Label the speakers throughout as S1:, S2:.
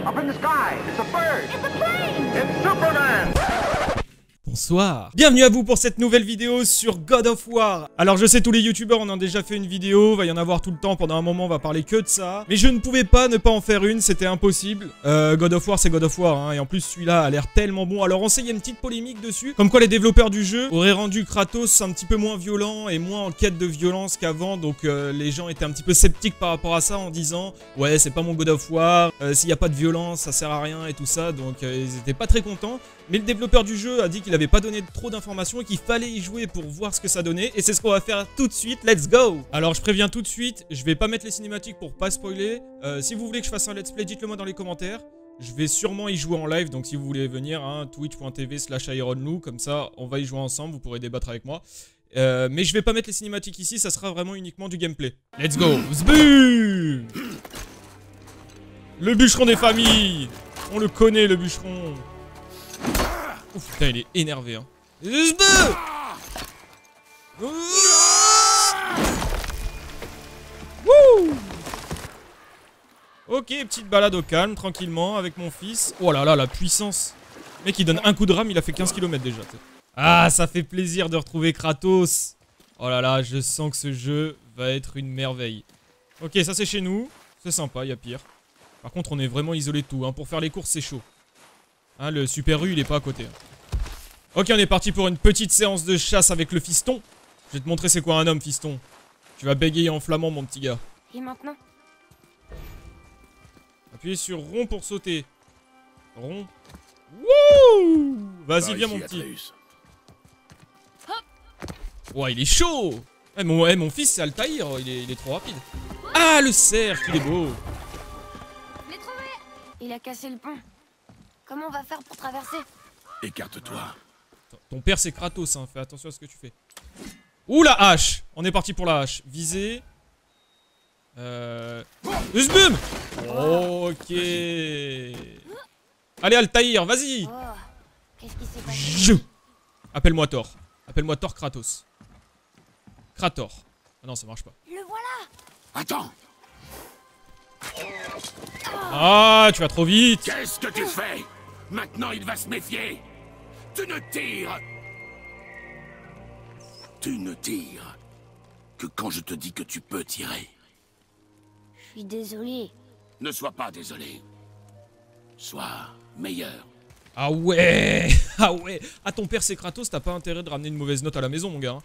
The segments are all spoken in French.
S1: Up in the sky, it's a bird. It's a plane. It's Superman.
S2: Bonsoir. Bienvenue à vous pour cette nouvelle vidéo sur God of War. Alors je sais, tous les youtubeurs on en a déjà fait une vidéo, va y en avoir tout le temps, pendant un moment on va parler que de ça. Mais je ne pouvais pas ne pas en faire une, c'était impossible. God of War c'est God of War, hein, et en plus celui-là a l'air tellement bon. Alors on sait, il y a une petite polémique dessus, comme quoi les développeurs du jeu auraient rendu Kratos un petit peu moins violent et moins en quête de violence qu'avant. Donc les gens étaient un petit peu sceptiques par rapport à ça en disant ouais c'est pas mon God of War, s'il n'y a pas de violence ça sert à rien et tout ça. Donc ils étaient pas très contents. Mais le développeur du jeu a dit qu'il avait pas donné trop d'informations et qu'il fallait y jouer pour voir ce que ça donnait. Et c'est ce qu'on va faire tout de suite, let's go! Alors je préviens tout de suite, je vais pas mettre les cinématiques pour pas spoiler. Si vous voulez que je fasse un let's play, dites-le moi dans les commentaires. Je vais sûrement y jouer en live, donc si vous voulez venir, hein, twitch.tv/ironlou, comme ça on va y jouer ensemble, vous pourrez débattre avec moi. Mais je vais pas mettre les cinématiques ici, ça sera vraiment uniquement du gameplay. Let's go! Zboom! Le bûcheron des familles! On le connaît, le bûcheron! Ouf, putain, il est énervé, hein. Wouh! Ok, petite balade au calme, tranquillement, avec mon fils. Oh là là, la puissance. Le mec, il donne un coup de rame, il a fait 15 km déjà. Ah, ça fait plaisir de retrouver Kratos. Oh là là, je sens que ce jeu va être une merveille. Ok, ça c'est chez nous. C'est sympa, il y a pire. Par contre, on est vraiment isolé de tout, hein. Pour faire les courses, c'est chaud. Hein, le Super U, il est pas à côté. Ok, on est parti pour une petite séance de chasse avec le fiston. Je vais te montrer c'est quoi un homme, fiston. Tu vas bégayer en flamand, mon petit gars.
S3: Et maintenant?
S2: Appuyez sur rond pour sauter. Rond. Wouh! Vas-y, viens, mon petit. Ouais, il est chaud. Mon fils, c'est Altaïr. Il est trop rapide. Ah, le cerf, il est beau.
S3: Je l'ai trouvé! Il a cassé le pont. Comment on va faire pour traverser?
S4: Écarte-toi.
S2: Ton père c'est Kratos, hein. Fais attention à ce que tu fais. Ouh, la hache! On est parti pour la hache. Viser. Usbum! Ok. Allez, Altaïr, vas-y!
S3: Oh, qu'est-ce qui s'est passé?
S2: Appelle-moi Thor. Appelle-moi Thor Kratos. Krator. Ah non, ça marche pas.
S3: Le voilà!
S4: Attends!
S2: Ah, tu vas trop vite!
S4: Qu'est-ce que tu fais? Maintenant, il va se méfier! Tu ne tires! Tu ne tires que quand je te dis que tu peux tirer.
S3: Je suis désolé.
S4: Ne sois pas désolé. Sois meilleur.
S2: Ah ouais! Ah ouais! Ah, ton père c'est Kratos, t'as pas intérêt de ramener une mauvaise note à la maison, mon gars.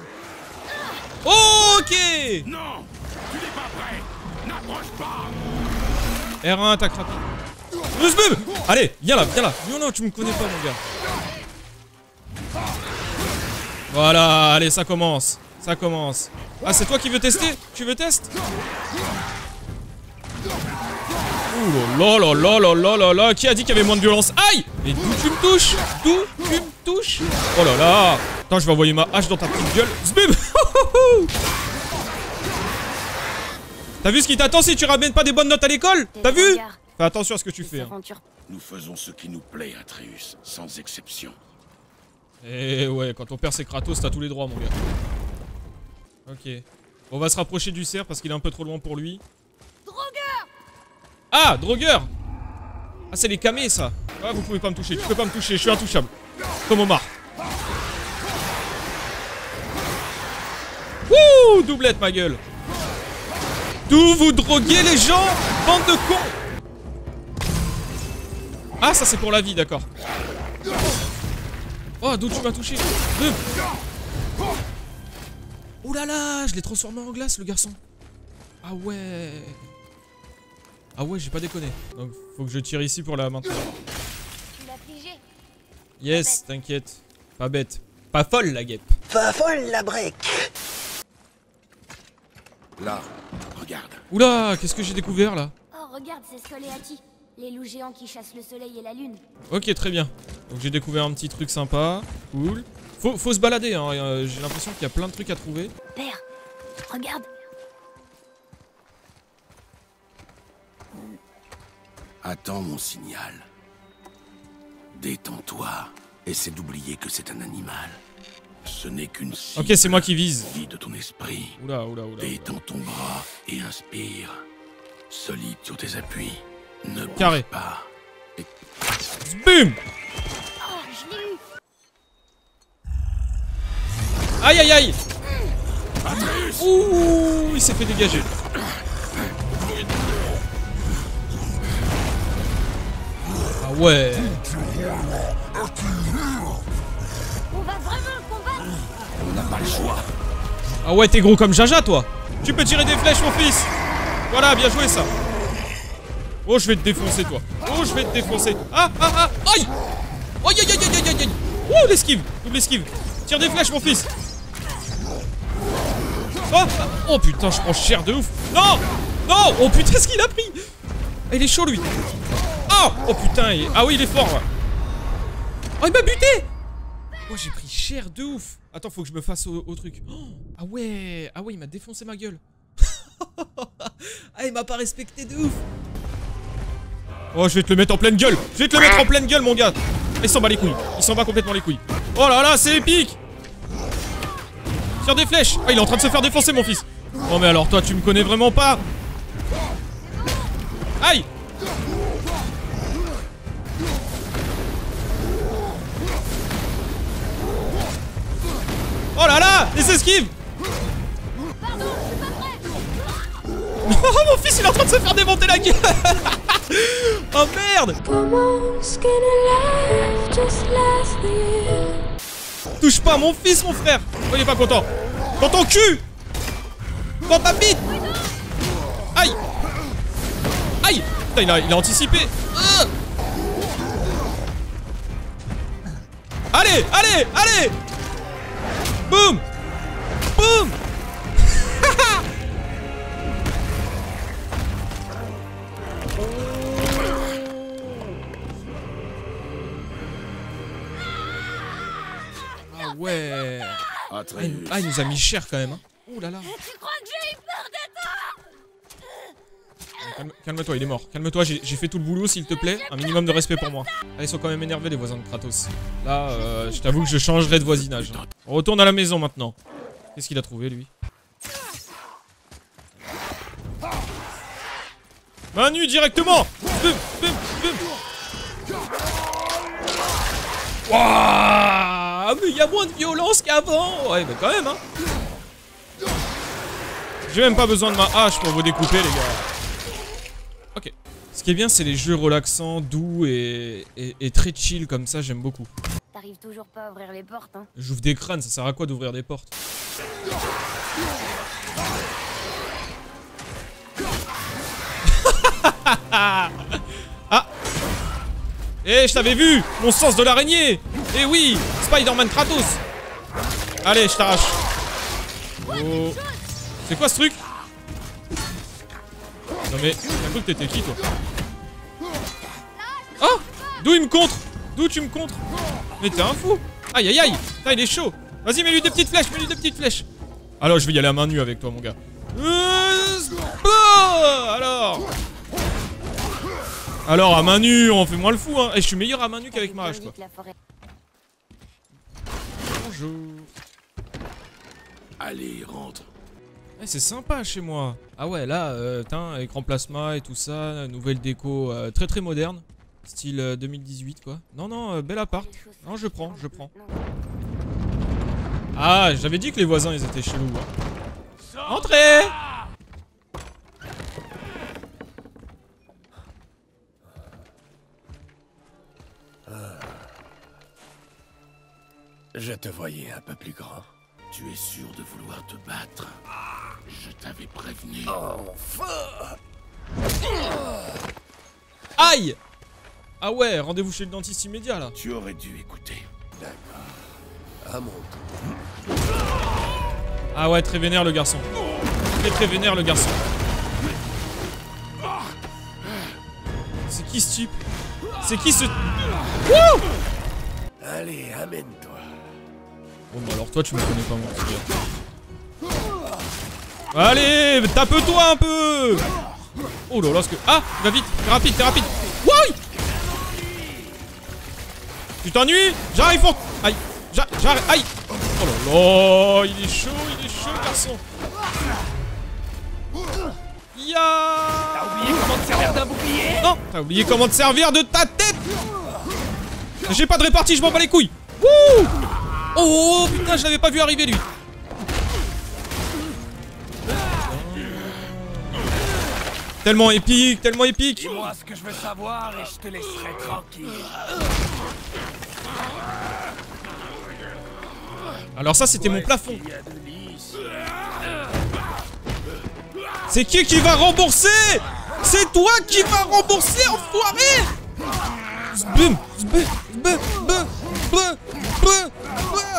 S2: Ok!
S4: Non! Tu n'es pas prêt! N'approche pas!
S2: R1, attaque rapide. Allez, viens là, viens là. Non, non, tu me connais pas, mon gars. Voilà, allez, ça commence. Ça commence. Ah, c'est toi qui veux tester? Tu veux tester? Ouh là là là là là là là. Qui a dit qu'il y avait moins de violence? Aïe! Mais d'où tu me touches? D'où tu me touches? Oh là là. Attends, je vais envoyer ma hache dans ta petite gueule. Zbum. T'as vu ce qui t'attend si tu ramènes pas des bonnes notes à l'école? T'as vu? Fais attention à ce que tu fais. Hein.
S4: Nous faisons ce qui nous plaît, Atreus, sans exception.
S2: Eh ouais, quand ton père c'est Kratos, t'as tous les droits, mon gars. Ok. On va se rapprocher du cerf parce qu'il est un peu trop loin pour lui.
S3: Drogueur!
S2: Ah, drogueur! Ah, c'est les camés, ça. Ah, vous pouvez pas me toucher, tu peux pas me toucher, je suis intouchable. Comme Omar. Wouh! Doublette, ma gueule. D'où vous droguez les gens, bande de cons! Ah, ça c'est pour la vie, d'accord. Oh, d'où tu m'as touché? Oh là là, je l'ai transformé en glace, le garçon. Ah ouais. Ah ouais, j'ai pas déconné. Donc, faut que je tire ici pour la maintenir.
S3: Tu l'as figé?
S2: Yes, t'inquiète. Pas bête. Pas folle, la guêpe.
S5: Pas folle la brique.
S4: Là, regarde.
S2: Oula, qu'est-ce que j'ai découvert, là?
S3: Oh, regarde, c'est Scoleati. Les loups géants qui chassent le soleil et la lune.
S2: Ok, très bien. Donc j'ai découvert un petit truc sympa. Cool. Faut se balader, hein. J'ai l'impression qu'il y a plein de trucs à trouver.
S3: Père, regarde.
S4: Attends mon signal. Détends-toi. Essaie d'oublier que c'est un animal. Ce n'est qu'une cible.
S2: Ok, c'est moi qui vise.
S4: Vide ton esprit.
S2: Oula, oula, oula.
S4: Détends ton bras et inspire. Solide sur tes appuis. Ne bouge
S2: Carré.
S4: pas.
S2: Boum.
S3: Oh, je l'ai eu.
S2: Aïe aïe aïe.
S4: Atreus!
S2: Ouh, il s'est fait dégager. Ah ouais.
S3: On va vraiment le combattre.
S4: On n'a pas le choix.
S2: Ah ouais, t'es gros comme Jaja, toi. Tu peux tirer des flèches, mon fils. Voilà, bien joué, ça. Oh, je vais te défoncer, toi. Oh, je vais te défoncer. Ah, ah, ah. Aïe. Aïe, aïe, aïe, aïe, aïe, aïe. Ouh, l'esquive. Double esquive. Tire des flèches, mon fils. Oh, ah. Oh putain, je prends cher de ouf. Non. Non. Oh putain, ce qu'il a pris. Ah, il est chaud, lui. Oh, oh putain. Ah oui, il est fort. Oh, il m'a buté. Oh, j'ai pris cher de ouf. Attends, faut que je me fasse au truc. Oh, ah ouais, il m'a défoncé ma gueule. Ah, il m'a pas respecté de ouf. Oh, je vais te le mettre en pleine gueule. Je vais te le mettre en pleine gueule, mon gars. Il s'en bat les couilles. Il s'en bat complètement les couilles. Oh là là, c'est épique. Tire des flèches. Ah, il est en train de se faire défoncer, mon fils. Oh, mais alors, toi, tu me connais vraiment pas. Aïe. Oh là là, les esquives.
S3: Pardon, je suis pas prêt.
S2: Oh, mon fils, il est en train de se faire démonter la gueule. Oh merde. Touche pas à mon fils, mon frère. Oh, il est pas content. Dans ton cul. Dans ta bite. Aïe. Aïe. Putain, il a anticipé. Allez, allez, allez. Boum. Boum. Ah ouais.
S4: Atreus.
S2: Ah, il nous a mis cher quand même. Hein. Ouh là là.
S3: Tu crois que j'ai eu peur de toi?
S2: Calme-toi, il est mort. Calme-toi, j'ai fait tout le boulot, s'il te plaît. Un minimum de respect pour moi. Ah, ils sont quand même énervés, les voisins de Kratos. Là, je t'avoue que je changerai de voisinage. On retourne à la maison maintenant. Qu'est-ce qu'il a trouvé, lui? Main nue directement. Bum, bum, bum. Wouah, mais il y a moins de violence qu'avant. Ouais, mais quand même, hein. J'ai même pas besoin de ma hache pour vous découper, les gars. Ok. Ce qui est bien, c'est les jeux relaxants, doux et très chill comme ça, j'aime beaucoup.
S3: T'arrives toujours pas à ouvrir les portes, hein.
S2: J'ouvre des crânes, ça sert à quoi d'ouvrir des portes? Ah. Eh, je t'avais vu. Mon sens de l'araignée. Eh oui, Spider-Man Kratos. Allez, je t'arrache. Oh. C'est quoi ce truc? Non mais, t'as cru que t'étais qui, toi? Oh. D'où il me contre? D'où tu me contres? Mais t'es un fou. Aïe aïe aïe. Putain, il est chaud. Vas-y, mets-lui des petites flèches, mets-lui des petites flèches. Alors, je vais y aller à main nue avec toi, mon gars. Alors, à main nue, on fait moins le fou, hein. Et je suis meilleur à main nue qu'avec ma hache, quoi. Bonjour.
S4: Allez, rentre.
S2: Eh, c'est sympa chez moi. Ah ouais, là, écran plasma et tout ça, nouvelle déco très très moderne. Style 2018, quoi. Non, non, bel appart. Non, je prends, je prends. Ah, j'avais dit que les voisins, ils étaient chelous, hein. Entrez!
S4: Je te voyais un peu plus grand. Tu es sûr de vouloir te battre? Je t'avais prévenu.
S2: Aïe! Ah ouais, rendez-vous chez le dentiste immédiat, là.
S4: Tu aurais dû écouter. D'accord. À mon tour.
S2: Ah ouais, très vénère le garçon. Très vénère le garçon. C'est qui ce type? C'est qui ce... Wouh!
S4: Allez, amène-toi.
S2: Bon bah alors toi tu me connais pas moi. Allez, tape-toi un peu. Oh là là, ce que... Ah, va vite, t'es rapide, t'es rapide. Wouh! Tu t'ennuies? J'arrive pour... Aïe, j'arrive, aïe. Oh là là, il est chaud, garçon. Ya.
S1: T'as oublié comment te servir d'un bouclier?
S2: Non, t'as oublié comment te servir de ta tête. J'ai pas de répartie, je m'en bats les couilles. Wouh. Oh putain, je l'avais pas vu arriver lui. Tellement épique, tellement épique.
S1: Dis-moi ce que je veux savoir et je te laisserai tranquille.
S2: Alors ça, c'était mon plafond. C'est qui va rembourser? C'est toi qui vas rembourser, enfoiré. Zbum, zbum, zbum, zbum, zbum, zbum, zbum.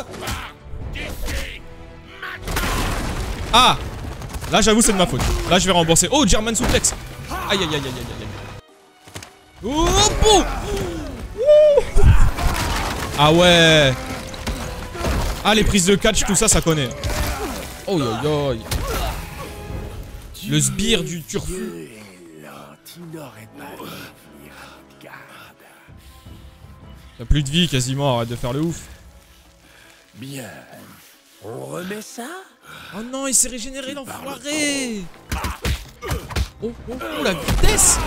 S2: Ah. Là, j'avoue, c'est de ma faute. Là, je vais rembourser. Oh, German suplex. Aïe, aïe, aïe, aïe, aïe, aïe. Oh, bon. Ah ouais. Ah, les prises de catch, tout ça, ça connaît. Oh, aïe, aïe. Le sbire du turfu. T'as plus de vie, quasiment. Arrête de faire le ouf.
S4: Bien. On remet ça?
S2: Oh non, il s'est régénéré, l'enfoiré. Oh, oh, oh, la vitesse.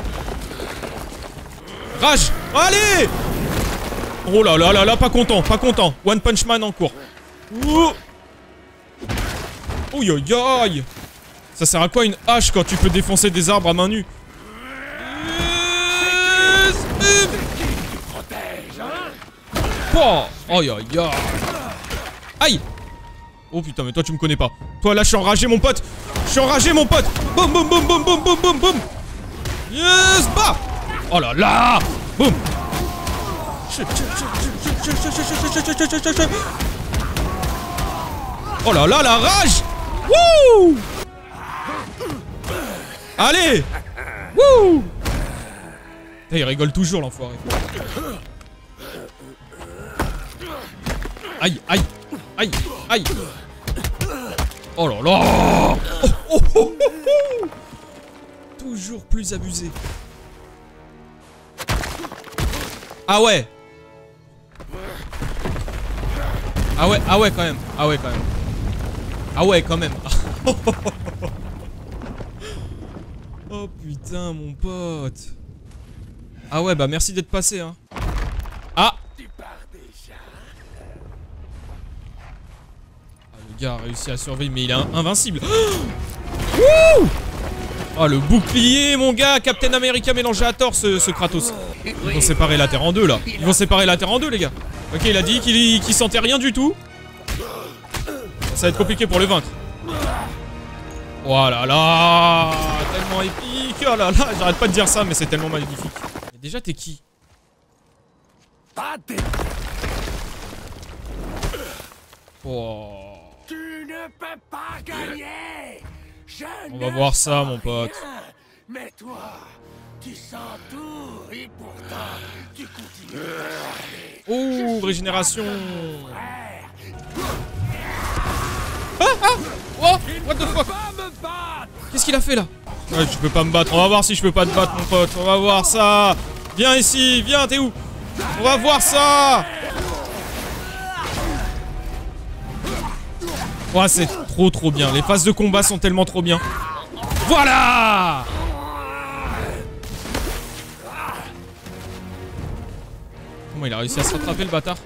S2: Rage. Allez. Oh là là là là, pas content, pas content. One Punch Man en cours. Oh. Ouh, aïe, aïe. Ça sert à quoi une hache quand tu peux défoncer des arbres à main nue? Oh, aïe, aïe, aïe. Aïe. Oh putain, mais toi tu me connais pas. Toi là, je suis enragé, mon pote. Je suis enragé, mon pote. Boum, boum, boum, boum, boum, boum, boum, boum. Yes, bah. Oh là là. Boum. Oh là là, la rage. Wouh. Allez. Wouh. Il rigole toujours, l'enfoiré. Aïe, aïe, aïe, aïe. Oh là là. Oh, oh, oh, oh, oh. Toujours plus abusé. Ah ouais. Ah ouais, ah ouais quand même. Ah ouais quand même. Ah ouais quand même. Oh putain mon pote. Ah ouais bah merci d'être passé hein. Ah. Le gars a réussi à survivre mais il est invincible. Wouh. Oh le bouclier mon gars. Captain America mélangé à Thor ce Kratos. Ils vont séparer la Terre en deux là. Ils vont séparer la Terre en deux les gars. Ok il a dit qu'il sentait rien du tout. Ça va être compliqué pour le vaincre. Oh là là. Tellement épique. Oh là là. J'arrête pas de dire ça mais c'est tellement magnifique. Et déjà t'es qui? Oh.
S4: Tu ne peux pas gagner.
S2: On va voir ça mon pote.
S4: Mais toi, tu sens tout et pourtant tu continues.
S2: Oh, régénération. Ah ah. Oh, what the fuck. Qu'est-ce qu'il a fait là? Ouais, tu peux pas me battre. On va voir si je peux pas te battre mon pote. On va voir ça. Viens ici, viens, t'es où? On va voir ça. Ouais, c'est trop bien. Les phases de combat sont tellement trop bien. Voilà. Comment il a réussi à se rattraper le bâtard?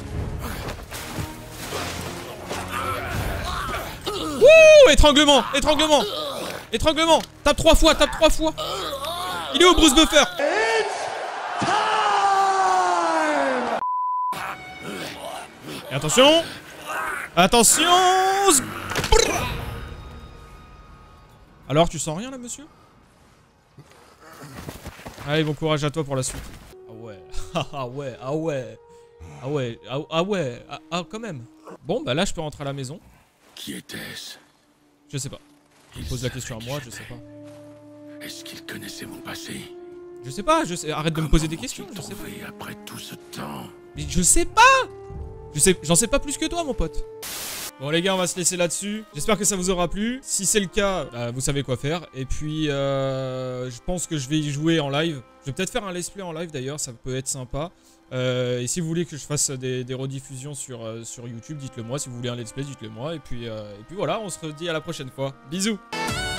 S2: Wouh. Étranglement. Étranglement. Étranglement. Tape 3 fois, tape 3 fois. Il est où Bruce Buffer? Et attention. Attention. Alors, tu sens rien là, monsieur? Allez, bon courage à toi pour la suite. Ah ouais. Ah ouais, ah ouais. Ah ouais, ah ouais. Ah, quand même. Bon, bah là, je peux rentrer à la maison.
S4: Qui était-ce?
S2: Je sais pas. Il pose la question à moi, je sais pas.
S4: Est-ce qu'il connaissait mon passé?
S2: Je sais pas, arrête de me poser des questions, je sais pas.
S4: Après tout ce temps.
S2: Mais je sais pas. J'en sais pas plus que toi, mon pote. Bon les gars, on va se laisser là-dessus. J'espère que ça vous aura plu. Si c'est le cas, vous savez quoi faire. Et puis, je pense que je vais y jouer en live. Je vais peut-être faire un let's play en live d'ailleurs, ça peut être sympa. Et si vous voulez que je fasse des rediffusions sur YouTube, dites-le moi. Si vous voulez un let's play, dites-le moi. Et puis voilà, on se redit à la prochaine fois. Bisous.